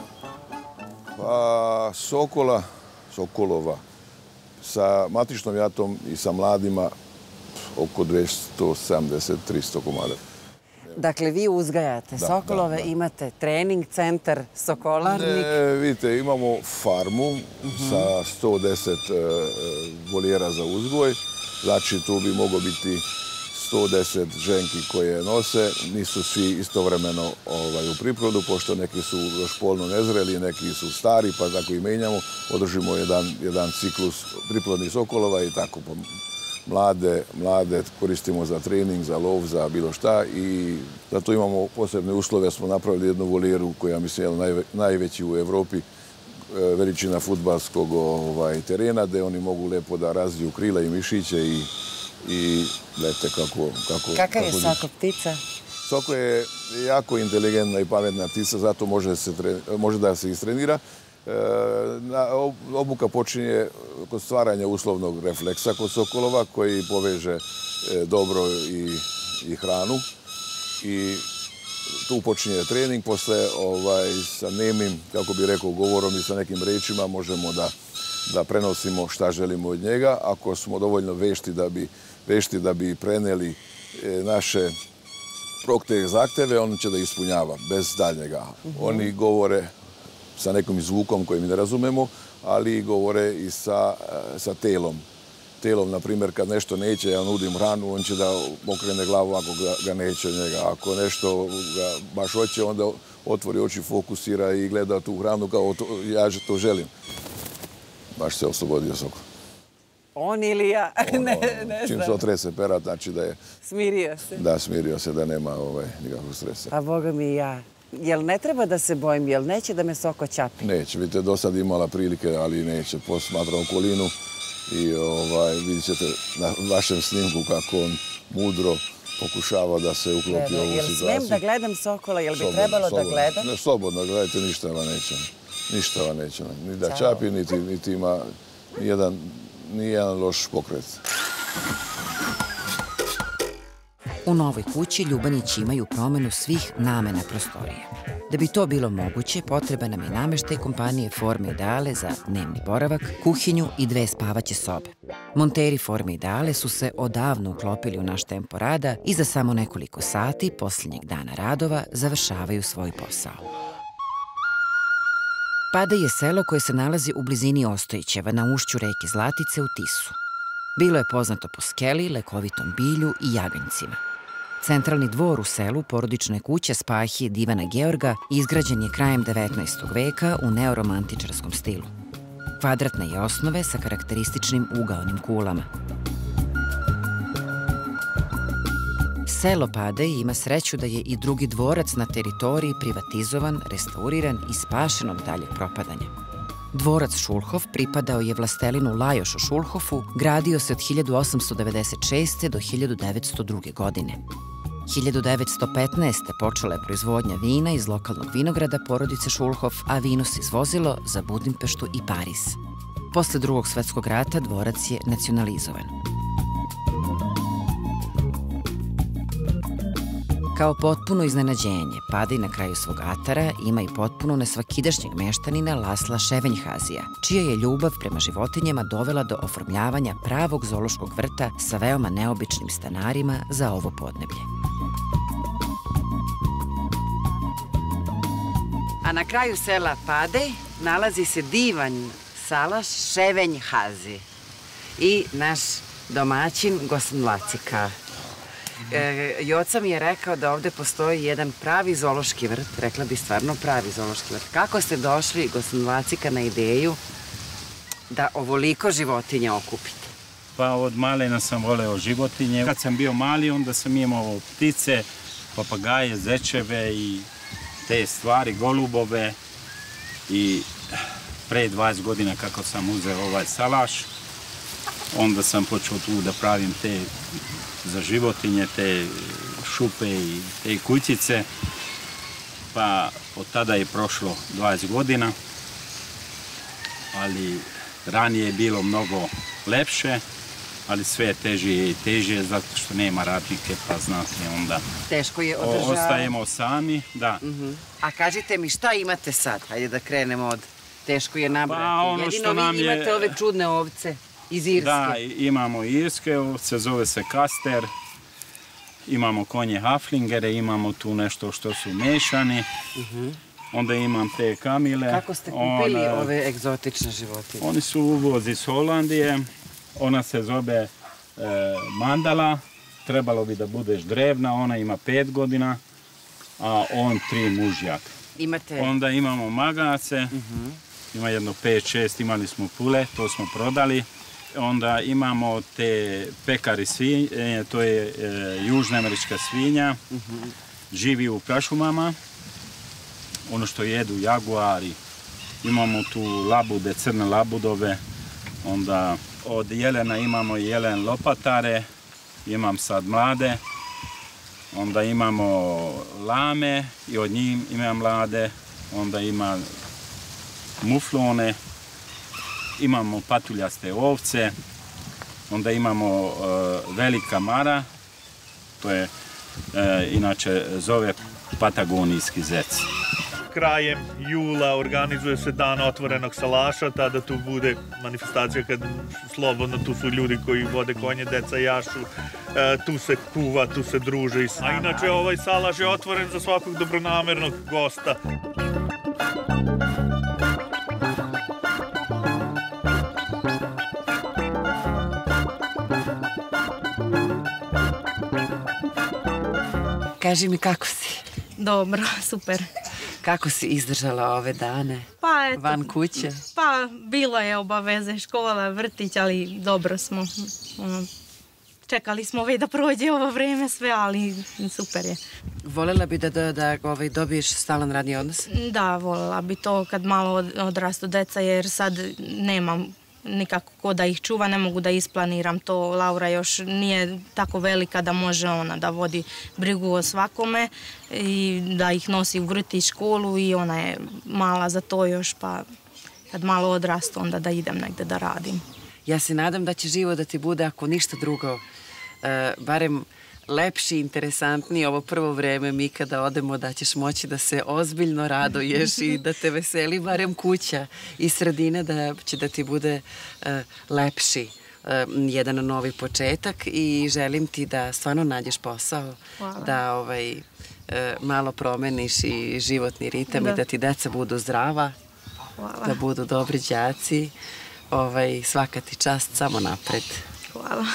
Pa, sokola, sokolova, sa matičnom jatom i sa mladima oko dvesta sedamdeset do trista komada. Dakle, vi uzgajate Da, sokolove, da, da. imate trening centar, sokolarnik. Ne, vidite, imamo farmu sa sto deset e, volijera za uzgoj. Znači, tu bi moglo biti sto deset ženki koje nose. Nisu svi istovremeno ovaj, u priprodu, pošto neki su još polno nezreli, neki su stari, pa tako i menjamo. Održimo jedan, jedan ciklus priplodnih sokolova i tako. Pa mlade, mlade koristimo za trening, za lov, za bilo šta i zato imamo posebne uslove. Smo napravili jednu volijeru koja mislim je najve, najveći u Evropi, veličina fudbalskog ovaj, terena, gde oni mogu lepo da razviju krila i mišiće i, i lete kako... kako Kakav je kako Soko ptica? Soko je jako inteligentna i pametna ptica, zato može, se, može da se istrenira. Obuka počinje kod stvaranja uslovnog refleksa kod sokolova koji poveže dobro i, i hranu i tu počinje trening. Posle ovaj, sa nemim, kako bi rekao, govorom i sa nekim rečima možemo da, da prenosimo šta želimo od njega. Ako smo dovoljno vešti da bi, vešti da bi preneli naše prokte zahteve, on će da ispunjava bez daljnjega. Oni govore sa nekim zvukom koji mi ne razumemo, ali govore i sa, sa telom. Telom, na primjer, kad nešto neće, ja nudim hranu, on će da okrene glavu ako ga, ga neće od njega. Ako nešto ga baš hoće, onda otvori oči, fokusira i gleda tu hranu kao to, ja to želim. Baš se oslobodio Soko. On ili ja, ne, ne Čim znam. se otrese pera, znači da je... Smirio se. Da, smirio se, da nema ovaj, nikakvog stresa. Pa Boga mi i ja. Jel ne treba da se bojim, jel neće da me Soko ćapi? Neće, vidite, do sad imala prilike, ali neće. Posmatram okolinu i ovaj, vidit ćete na vašem snimku kako on mudro pokušava da se uklopi u ovu situaciju. Jel smem da gledam Sokola, jel bi trebalo da gledam? Ne, slobodno, gledajte, ništa vam neće. Ništa vam neće. Ni da čapi, niti ima nijedan loš pokret. U novoj kući Ljubanići imaju promenu svih namena prostorije. Da bi to bilo moguće, potreba nam je nameštaj kompanije Forme Ideale za dnevni boravak, kuhinju i dve spavaće sobe. Monteri Forme Ideale su se odavno uklopili u naš tempo rada i za samo nekoliko sati posljednjeg dana radova završavaju svoj posao. Pade je selo koje se nalazi u blizini Ostojićeva na ušću reke Zlatice u Tisu. Bilo je poznato po skeli, lekovitom bilju i jaganjcima. Centralni dvor u selu, porodična je kuća spahije Divana Georga, izgrađen je krajem devetnaestog veka u neoromantičarskom stilu. Kvadratne je osnove sa karakterističnim ugaonim kulama. Selo Padej ima sreću da je i drugi dvorac na teritoriji privatizovan, restauriran i spašen od daljeg propadanja. Dvorac Šulhov pripadao je vlastelinu Lajošu Šulhofu, gradio se od hiljadu osamsto devedeset šeste. do hiljadu devetsto druge. godine. hiljadu devetsto petnaeste. počela je proizvodnja vina iz lokalnog vinograda porodice Šulhov, a vino se izvozilo za Budimpeštu i Pariz. Posle drugog svetskog rata dvorac je nacionalizovan. Kao potpuno iznenađenje, Padej na kraju svog atara ima i potpuno nesvakidašnjeg meštanina Lasla Ševenjhazija, čija je ljubav prema životinjama dovela do oformljavanja pravog zoološkog vrta sa veoma neobičnim stanarima za ovo podneblje. A na kraju sela Padej nalazi se divan salaš Ševenjhazi i naš domaćin Gosan Lacika. Joca mi je rekao da ovde postoji jedan pravi zoološki vrt, rekla bi stvarno pravi zoološki vrt. Kako ste došli, Gosan Lacika, na ideju da ovoliko životinja okupite? Pa od malena sam voleo životinje. Kad sam bio mali, onda sam imao ptice, papagaje, zečeve i te stvari, golubove. I pre dvadeset godina kako sam uzeo ovaj salaš, onda sam počeo tu da pravim te za životinje, te šupe i te kućice. Pa od tada je prošlo dvadeset godina, ali ranije je bilo mnogo lepše, ali sve je teže i teže zato što nema radnike, pa znate onda... Teško je održavati. Ostajemo sami, da. A kažite mi, šta imate sad? Hajde da krenemo od teško je nabrati. Pa ono što nam je... Jedino vi imate ove čudne ovce iz Irske. Da, imamo irske ovce, zove se kaster. Imamo konje haflingere, imamo tu nešto što su mešani. Onda imam te kamile. Kako ste kupili ove egzotične životinje? Oni su uvoz iz Holandije. Ona se zove mandala. Trebalo bi da budeš drevna. Ona ima pet godina, a on tri mužjak. Imate? Onda imamo magace. Ima jedno pet, šest, imali smo pule, to smo prodali. Onda imamo te pekari svinje, to je južna američka svinja. Živi u prašumama. Ono što jedu jaguari. Imamo tu labude, crne labudove. Onda od jelena imamo jelen lopatare. Imam sad mlade. Onda imamo lame i od njih imam mlade. Onda ima muflone. Imamo patuljaste ovce. Onda imamo velika mara. To je, inače, zove patagonijski zec. Krajem jula organizuje se dan otvorenog salaša, tada tu bude manifestacija kad slobodno, tu su ljudi koji vode konje, deca jašu, tu se kuva, tu se druže. A inače ovaj salaš je otvoren za svakog dobronamernog gosta. Kaži mi kako si? Dobro, super. Kako si izdržala ove dane? Pa Pa, eto, van kuće? Pa, bilo je obaveze škola, vrtić, ali dobro smo. Ono, čekali smo ovaj da prođe ovo vreme sve, ali super je. Voljela bi da, da, da ovaj, dobiješ stalan radni odnos? Da, voljela bi to kad malo od, odrastu deca, jer sad nemam nikako ko da ih čuva, ne mogu da isplaniram to. Laura još nije tako velika da može ona da vodi brigu o svakome i da ih nosi u vrtić, školu i ona je mala za to još, pa kad malo odrastu onda da idem negde da radim. Ja se nadam da će život da ti bude, ako ništa drugo, e, barem lepši, interesantniji ovo prvo vreme, mi kada odemo, da ćeš moći da se ozbiljno raduješ i da te veseli barem kuća i sredina, da će da ti bude uh, lepši uh, jedan novi početak i želim ti da stvarno nađeš posao, Hvala. da ovaj, uh, malo promeniš i životni ritam da. I da ti deca budu zdrava, Hvala. Da budu dobri đaci, ovaj, svaka ti čast, samo napred. Hvala.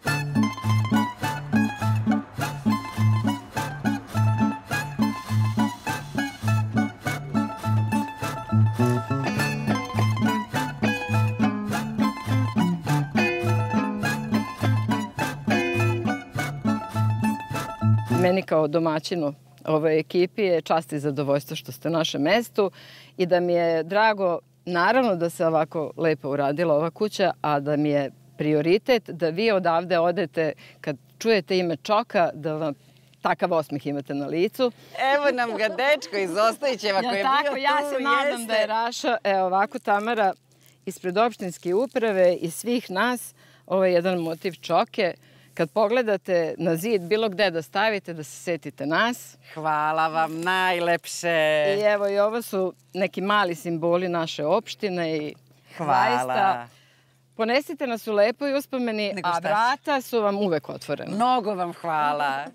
Meni kao domaćinu ovoj ekipi je čast i zadovoljstvo što ste u našem mestu i da mi je drago, naravno da se ovako lepo uradila ova kuća, a da mi je prioritet da vi odavde odete kad čujete ime Čoka, da vam takav osmeh imate na licu. Evo nam ga dečko iz Ostojićeva koji je bio tu. Ja se nadam da je Raša, evo ovako Tamara, ispred opštinske uprave i svih nas, ovo je jedan motiv Čoke. Kad pogledate na zid bilo gde da stavite, da se setite nas. Hvala vam, najlepše. I evo i ovo su neki mali simboli naše opštine i hvala. Zaista, ponesite nas u lepoj uspomeni, a vrata su vam uvek otvorena. Mnogo vam hvala.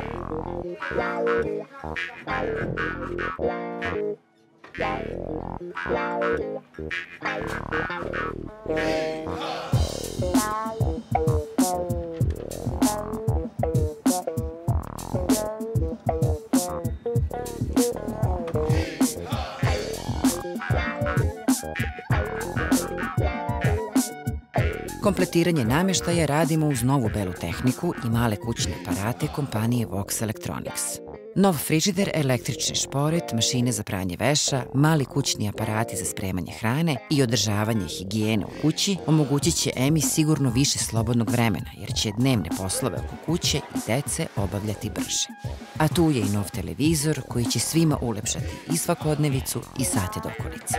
Kompletiranje namještaja radimo uz novu belu tehniku i male kućne aparate kompanije Vox Electronics. Nov frižider, električni šporet, mašine za pranje veša, mali kućni aparati za spremanje hrane i održavanje higijene u kući omogućit će Emi sigurno više slobodnog vremena, jer će dnevne poslove oko kuće i dece obavljati brže. A tu je i nov televizor koji će svima ulepšati i svakodnevicu i sate dokolice.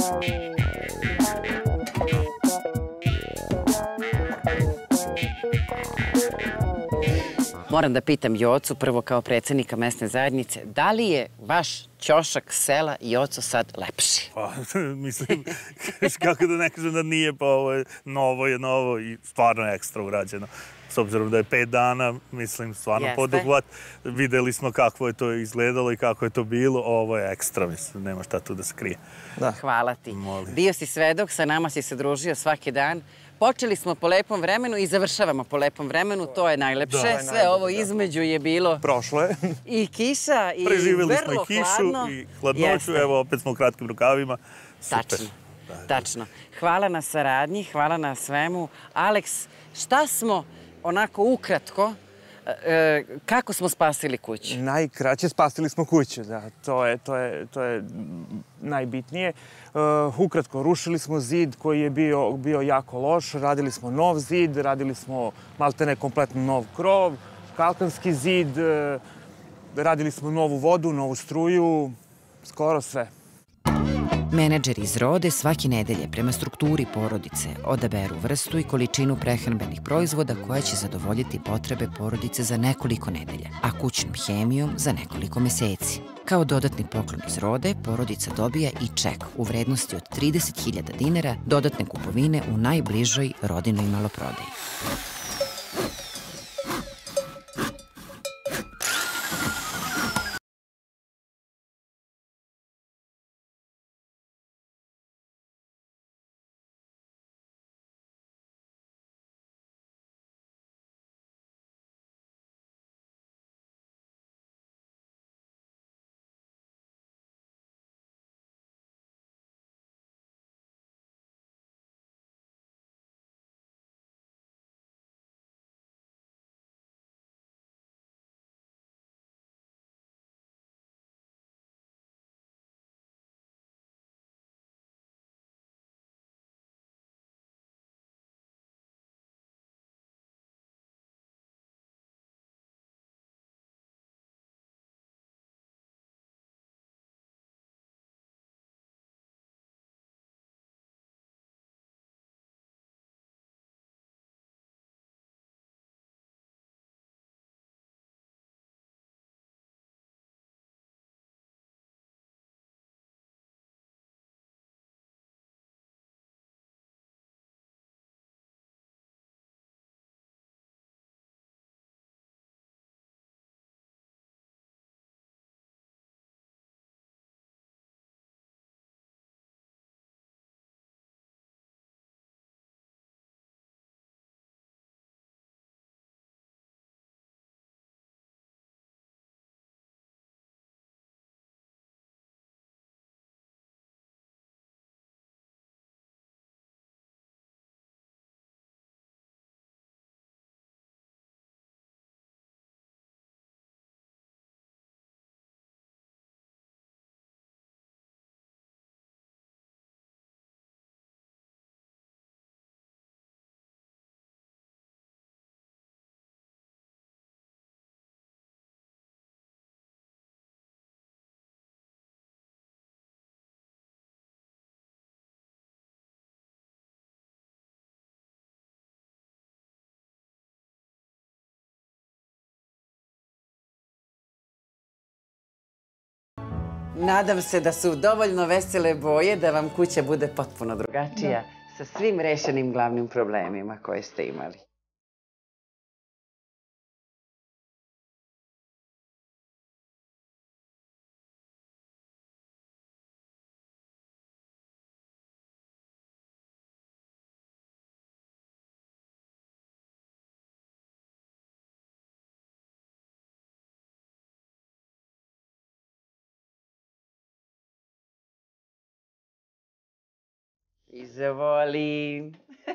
Moram da pitam Jocu, prvo kao predsjednika mesne zajednice, da li je vaš ćošak sela Joco sad lepši? Pa, mislim, kako da ne kažem da nije, pa ovo je novo je novo i stvarno ekstra urađeno. S obzirom da je pet dana, mislim, stvarno poduhvat. Videli smo kako je to izgledalo i kako je to bilo. Ovo je ekstra, mislim, nema šta tu da se krije. Hvala ti. Bio si svedok, sa nama si se družio svaki dan. Počeli smo po lepom vremenu i završavamo po lepom vremenu, to je najlepše. Sve ovo između je bilo... Prošlo je. I kiša i vrlo hladno. Preživjeli smo i kišu i hladnoću, evo opet smo u kratkim rukavima. Tačno, tačno. Hvala na saradnji, hvala na svemu. Aleks, šta smo onako ukratko, kako smo spasili kuću? Najkraće spasili smo kuću, da. To je, to je, to je najbitnije. Ukratko, rušili smo zid koji je bio, bio jako loš, radili smo nov zid, radili smo maltene kompletno nov krov, kalkanski zid, radili smo novu vodu, novu struju, skoro sve. Menadžeri iz Rode svake nedelje prema strukturi porodice odaberu vrstu i količinu prehrambenih proizvoda koja će zadovoljiti potrebe porodice za nekoliko nedelja, a kućnom hemijom za nekoliko meseci. Kao dodatni poklon iz Rode, porodica dobija i ček u vrednosti od trideset hiljada dinara dodatne kupovine u najbližoj Rodinoj maloprodaji. Nadam se da su dovoljno vesele boje da vam kuća bude potpuno drugačija sa svim rešenim glavnim problemima koje ste imali. Izvoli.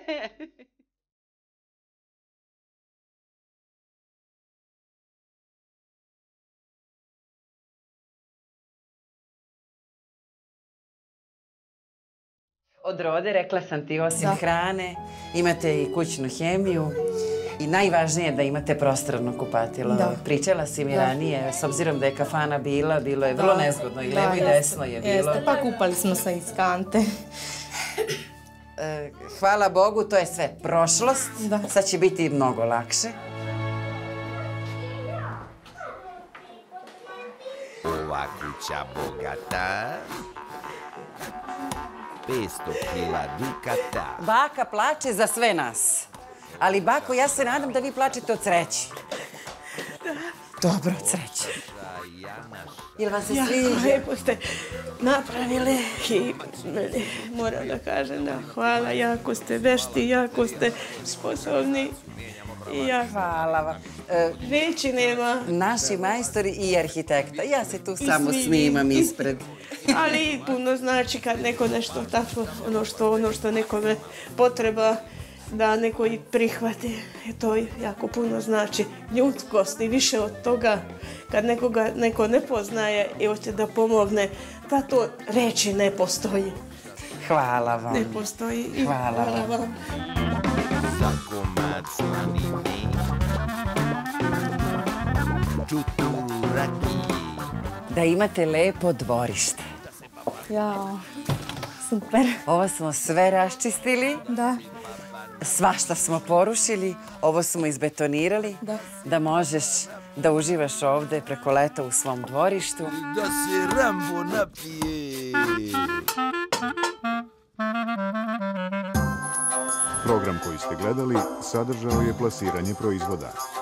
Od Rode, rekla sam ti, osim hrane, imate i kućnu hemiju i najvažnije je da imate prostorno kupatilo. Pričala si mi ranije, s obzirom da je kafana bila, bilo je vrlo nezgodno i levo i desno je bilo. Jeste, pa kupali smo se iz kante. Hvala Bogu, to je sve prošlost. Sad će biti mnogo lakše. Ova kuća bogata, petsto kila dukata. Baka plače za sve nas. Ali, bako, ja se nadam da vi plačete od sreće. Dobro, od sreće. Jel vam se sviđa? Jako lepo ste napravili i moram da kažem da hvala, jako ste vešti, jako ste sposobni. Hvala vam. Reći nema. Naši majstori i arhitekta. Ja se tu samo snimam ispred. Ali puno znači kad neko nešto tako, ono što nekome potreba, da neko i prihvati. To jako puno znači ljudskost i više od toga kad nekoga neko ne poznaje i hoće da pomogne, da to reći ne postoji. Hvala vam. Ne postoji. Hvala vam. Za komad slanine, čuturu rakije. Da imate lepo dvorište. Jao, super. Ovo smo sve raščistili. Da. Svašta smo porušili, ovo smo izbetonirali, da možeš da uživaš ovde preko leta u svom dvorištu. Da se Rambo napije. Program koji ste gledali sadržao je plasiranje proizvoda.